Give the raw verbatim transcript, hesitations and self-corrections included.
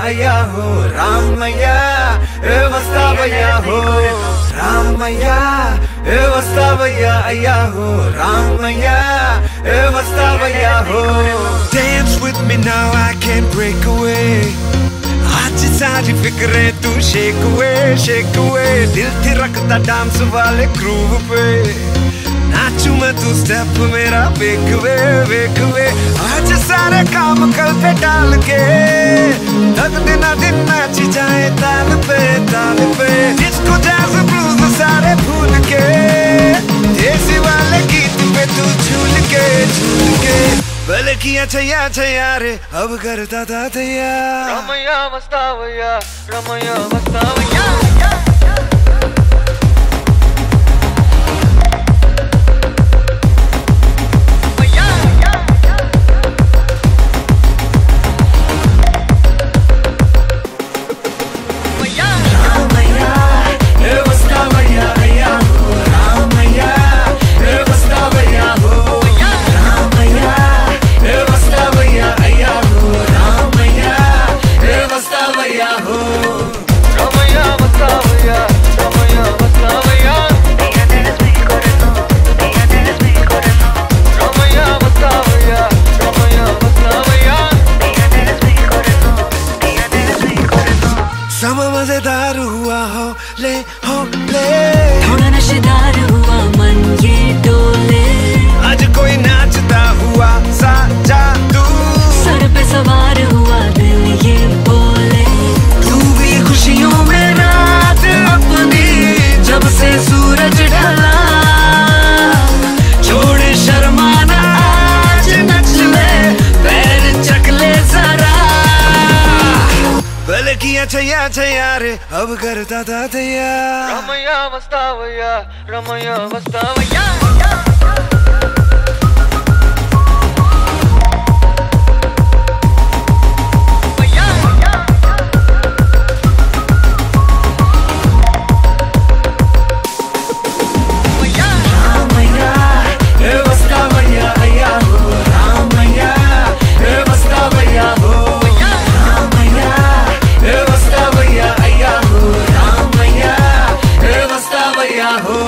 अय्या हो रामैया वस्तावैया हो रामैया वस्तावैया अय्या हो रामैया वस्तावैया हो Dance with me now, I can't break away आज सारी फिक्रें तू shake away, shake away दिल थी रखता डांस वाले ग्रूव पे नाचू मैं तू स्टेप मेरा वेक वे वेक वे आज सारे काम कल पे डाल के तक दिन दिन नाची जाए ताल पे ताल पे डिस्को जैज़ ब्लूज सारे भूल के देसी वाले गीत पे तू झूल के झूल के भले किया छैया छैया रे अब करता था तैयार रमैया वस्तावैया रमैया वस्तावैया समा मजेदार हुआ हो ले हो ले थोड़ा नशेदार हुआ मन ये डोले आज कोई नाचता हुआ सा जादू सर पे सवार हुआ दिल ये बोले तू भी खुशियों में रात अपनी जब से सूरज ढला छोड़ शर्माना आज नच ले पैर चक ले जरा भले किया छैया छैया रे अब करता था तैयार रमैया वस्तावैया रमैया वस्तावैया हो